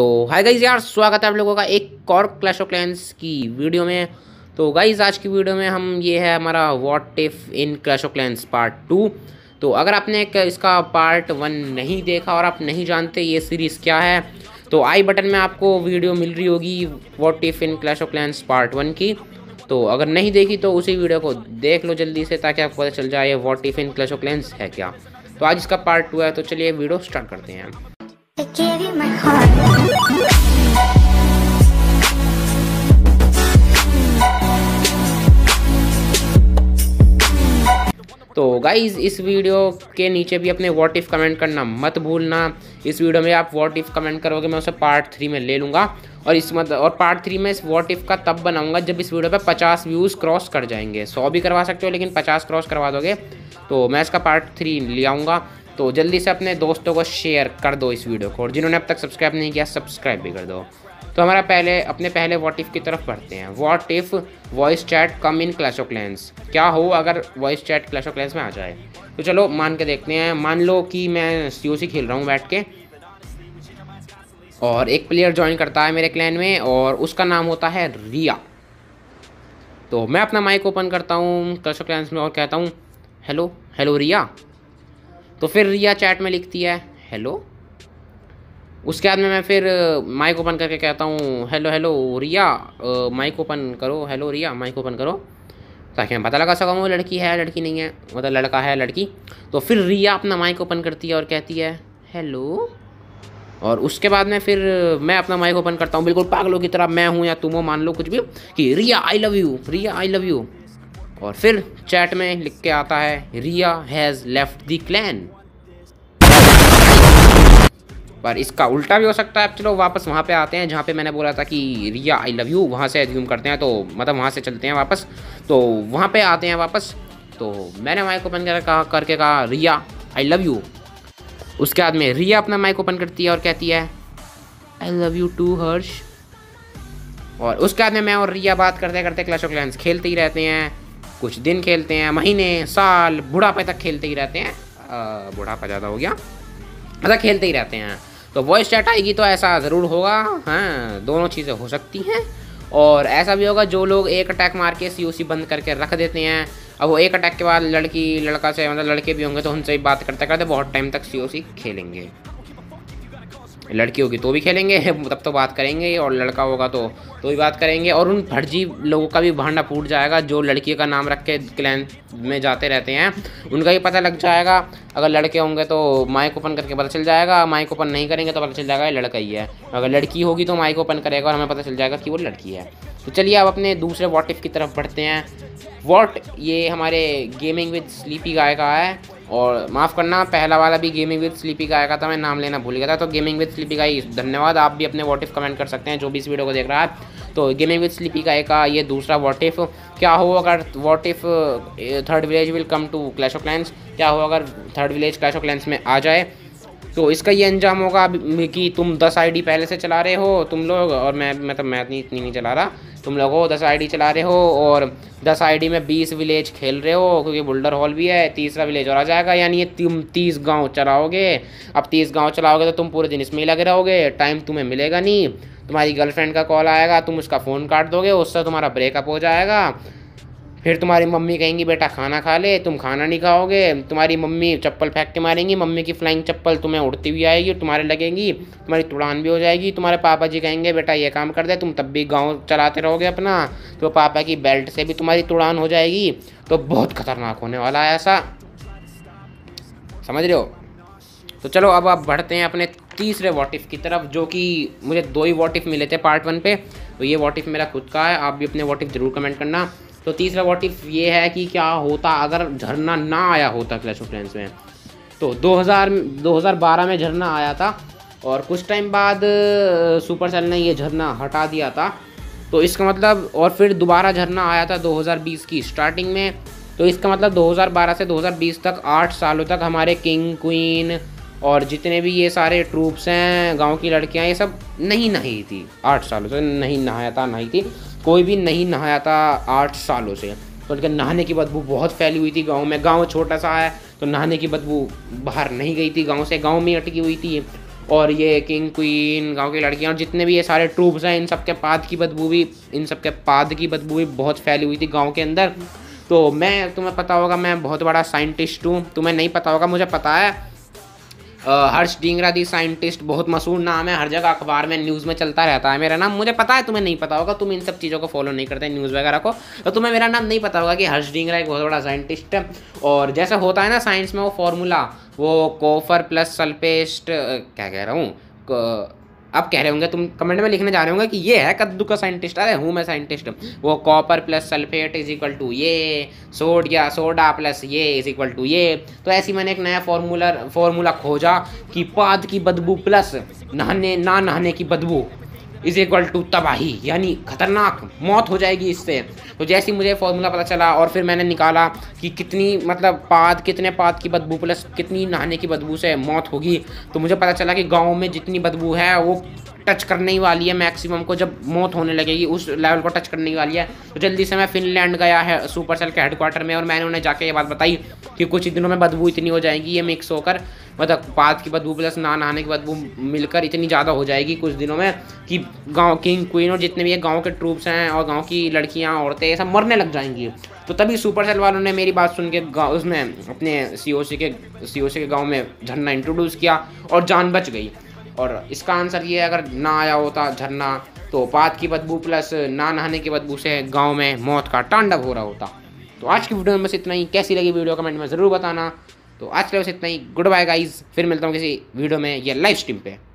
तो hi guys यार, स्वागत है आप लोगों का एक और क्लैश ऑफ क्लैंस की वीडियो में। तो गाइज आज की वीडियो में हम ये है हमारा what if in Clash of Clans part 2। तो अगर आपने इसका पार्ट 1 नहीं देखा और आप नहीं जानते ये सीरीज़ क्या है, तो आई बटन में आपको वीडियो मिल रही होगी what if in Clash of Clans part 1 की। तो अगर नहीं देखी तो उसी वीडियो को देख लो जल्दी से, ताकि आपको पता चल जाए what if in Clash of Clans है क्या। तो आज इसका पार्ट 2 है, तो चलिए वीडियो स्टार्ट करते हैं। I gave you my heart. तो गाइज़ इस वीडियो के नीचे भी अपने व्हाट इफ़ कमेंट करना मत भूलना। इस वीडियो में आप व्हाट इफ़ कमेंट करोगे, मैं उसे पार्ट 3 में ले लूँगा। और पार्ट 3 में इस व्हाट इफ़ का तब बनाऊँगा जब इस वीडियो पे 50 व्यूज़ क्रॉस कर जाएंगे। 100 भी करवा सकते हो, लेकिन 50 क्रॉस करवा दोगे तो मैं इसका पार्ट 3 ले आऊँगा। तो जल्दी से अपने दोस्तों को शेयर कर दो इस वीडियो को, और जिन्होंने अब तक सब्सक्राइब नहीं किया सब्सक्राइब भी कर दो। तो हमारा अपने पहले व्हाट इफ़ की तरफ बढ़ते हैं। What if voice chat come in Clash of Clans, क्या हो अगर voice chat Clash of Clans में आ जाए। तो चलो मान के देखते हैं। मान लो कि मैं सीओसी खेल रहा हूँ बैठ के, और एक प्लेयर ज्वाइन करता है मेरे क्लैन में, और उसका नाम होता है रिया। तो मैं अपना माइक ओपन करता हूँ क्लैश ऑफ क्लैंस में और कहता हूँ हेलो हेलो रिया। तो फिर रिया चैट में लिखती है हेलो। उसके बाद में मैं फिर माइक ओपन करके कहता हूँ hello hello Riya, mic open करो, हेलो रिया माइक ओपन करो, ताकि मैं पता लगा सकूँ वो लड़की है लड़की नहीं है, मतलब लड़का है लड़की। तो फिर रिया अपना माइक ओपन करती है और कहती है हेलो। और उसके बाद में फिर मैं अपना माइक ओपन करता हूँ बिल्कुल पागलों की तरह, मैं हूँ या तुम हो, मान लो कुछ भी, कि Riya I love you, Riya I love you. और फिर चैट में लिख के आता है Riya has left the clan. पर इसका उल्टा भी हो सकता है। चलो वापस वहाँ पे आते हैं जहाँ पे मैंने बोला था कि रिया आई लव यू, वहाँ से एज्यूम करते हैं, तो मतलब वहाँ से चलते हैं वापस। तो वहाँ पे आते हैं वापस। तो मैंने माइक ओपन करके कहा रिया आई लव यू। उसके बाद में रिया अपना माइक ओपन करती है और कहती है I love you too Harsh. और उसके बाद में मैं और रिया बात करते करते क्लैश ऑफ क्लैंस खेलते ही रहते हैं। कुछ दिन खेलते हैं, महीने, साल, बुढ़ापे तक खेलते ही रहते हैं। बुढ़ापा ज़्यादा हो गया, मतलब खेलते ही रहते हैं। तो वॉइस चैट आएगी तो ऐसा ज़रूर होगा, हाँ दोनों चीज़ें हो सकती हैं। और ऐसा भी होगा जो लोग एक अटैक मार के सीओसी बंद करके रख देते हैं, अब वो एक अटैक के बाद लड़की लड़का से, मतलब लड़के भी होंगे तो उनसे भी बात करते करते बहुत टाइम तक सीओसी खेलेंगे। लड़की होगी तो भी खेलेंगे तब तो बात करेंगे, और लड़का होगा तो भी बात करेंगे। और उन फर्जी लोगों का भी भांडा फूट जाएगा जो लड़की का नाम रख के क्लैन में जाते रहते हैं, उनका भी पता लग जाएगा। अगर लड़के होंगे तो माइक ओपन करके पता चल जाएगा, माइक ओपन नहीं करेंगे तो पता चल जाएगा ये लड़का ही है। अगर लड़की होगी तो माइक ओपन करेगा और हमें पता चल जाएगा कि वो लड़की है। तो चलिए अब अपने दूसरे व्हाट इफ़ की तरफ बढ़ते हैं। ये हमारे गेमिंग विद स्लीपी गाय का है, और माफ़ करना पहला वाला भी गेमिंग विद स्लीपी गाय का था, मैं नाम लेना भूल गया था। तो गेमिंग विद स्लीपी गाय धन्यवाद, आप भी अपने व्हाट इफ़ कमेंट कर सकते हैं जो भी इस वीडियो को देख रहा है। तो गेमिंग विद स्लीपी गाय का ये दूसरा व्हाट इफ़, क्या हो अगर what if third village will come to Clash of Clans, क्या हो अगर third village Clash of Clans में आ जाए। तो इसका ये अंजाम होगा कि तुम 10 आईडी पहले से चला रहे हो तुम लोग, और मैं इतनी नहीं चला रहा, तुम लोग हो 10 आईडी चला रहे हो, और 10 आईडी में 20 विलेज खेल रहे हो, क्योंकि बुल्डर हॉल भी है, तीसरा विलेज और आ जाएगा, यानी ये तुम 30 गांव चलाओगे। अब 30 गांव चलाओगे तो तुम पूरे दिन इसमें ही लगे रहोगे, टाइम तुम्हें मिलेगा नहीं। तुम्हारी गर्लफ्रेंड का कॉल आएगा, तुम उसका फ़ोन काट दोगे, उससे तुम्हारा ब्रेकअप हो जाएगा। फिर तुम्हारी मम्मी कहेंगी बेटा खाना खा ले, तुम खाना नहीं खाओगे, तुम्हारी मम्मी चप्पल फेंक के मारेंगी, मम्मी की फ्लाइंग चप्पल तुम्हें उड़ती हुई आएगी, तुम्हारे लगेंगी, तुम्हारी तुड़ान भी हो जाएगी। तुम्हारे पापा जी कहेंगे बेटा ये काम कर दे, तुम तब भी गांव चलाते रहोगे अपना, तो पापा की बेल्ट से भी तुम्हारी तुड़ान हो जाएगी। तो बहुत खतरनाक होने वाला है ऐसा, समझ रहे हो। तो चलो अब आप बढ़ते हैं अपने तीसरे व्हाट इफ़ की तरफ, जो कि मुझे 2 ही व्हाट इफ़ मिले थे पार्ट 1 पे। तो ये व्हाट इफ़ मेरा खुद का है, आप भी अपने व्हाट इफ़ ज़रूर कमेंट करना। तो तीसरा व्हाट इफ़ ये है कि क्या होता अगर झरना ना आया होता क्लैश ऑफ क्लैंस में। तो 2012 में झरना आया था, और कुछ टाइम बाद सुपरसेल ने ये झरना हटा दिया था। तो इसका मतलब, और फिर दोबारा झरना आया था 2020 की स्टार्टिंग में। तो इसका मतलब 2012 से 2020 तक 8 सालों तक हमारे किंग क्वीन और जितने भी ये सारे ट्रूप्स हैं, गांव की लड़कियां, ये सब नहीं नहाई थी 8 सालों से, नहीं नहाया था, नहीं थी, कोई भी नहीं नहाया था 8 सालों से। तो उनके नहाने की बदबू बहुत फैली हुई थी गांव में। गांव छोटा सा है तो नहाने की बदबू बाहर नहीं गई थी गांव से, गांव में अटकी हुई थी। और ये किंग क्वीन, गांव की लड़कियां और जितने भी ये सारे ट्रूप्स हैं, इन सब के पाद की बदबू भी बहुत फैली हुई थी गांव के अंदर। तो तुम्हें पता होगा मैं बहुत बड़ा साइंटिस्ट हूँ, तुम्हें नहीं पता होगा, मुझे पता है। हर्ष डींगरा दी साइंटिस्ट बहुत मशहूर नाम है, हर जगह अखबार में न्यूज़ में चलता रहता है मेरा नाम। मुझे पता है तुम्हें नहीं पता होगा, तुम इन सब चीज़ों को फॉलो नहीं करते न्यूज़ वगैरह को, तो तुम्हें मेरा नाम नहीं पता होगा कि हर्ष डींगरा एक बहुत बड़ा साइंटिस्ट है। और जैसा होता है ना साइंस में वो फॉर्मूला, वो कॉपर प्लस सल्फेट, क्या कह रहा हूँ, अब कह रहे होंगे तुम कमेंट में लिखने जा रहे होंगे कि ये है कद्दू का साइंटिस्ट। अरे हूँ मैं साइंटिस्ट। वो copper plus sulphate is equal to ये, सोडा प्लस ये इज इक्वल टू ये। तो ऐसी मैंने एक नया फॉर्मूला खोजा कि पाद की बदबू प्लस नहाने की बदबू इज इक्वल टू तबाही, यानी खतरनाक मौत हो जाएगी इससे। तो जैसे ही मुझे फॉर्मूला पता चला और फिर मैंने निकाला कि कितने पाद की बदबू प्लस कितनी नहाने की बदबू से मौत होगी, तो मुझे पता चला कि गांव में जितनी बदबू है वो टच करने ही वाली है मैक्सिमम को, जब मौत होने लगेगी उस लेवल को टच करने ही वाली है। तो जल्दी से मैं फिनलैंड गया है सुपरसेल के हेडक्वार्टर में, और मैंने उन्हें जाके ये बात बताई कि कुछ ही दिनों में बदबू इतनी हो जाएगी, ये मिक्स होकर मतलब पाद की बदबू प्लस नहाने की बदबू मिलकर इतनी ज़्यादा हो जाएगी कुछ दिनों में कि गांव किंग क्वीन और जितने भी गांव के ट्रूप्स हैं और गांव की लड़कियां औरतें ये सब मरने लग जाएंगी। तो तभी सुपरसेल वालों ने मेरी बात सुन के उसमें अपने सीओसी के गांव में झरना इंट्रोड्यूस किया और जान बच गई। और इसका आंसर ये है, अगर ना आया होता झरना तो पाद की बदबू प्लस नहाने की बदबू से गांव में मौत का तांडव हो रहा होता। तो आज की वीडियो में बस इतना ही। कैसी लगी वीडियो कमेंट में ज़रूर बताना। तो आज के लिए बस इतना ही। गुड बाय गाइज, फिर मिलता हूँ किसी वीडियो में या लाइव स्ट्रीम पे।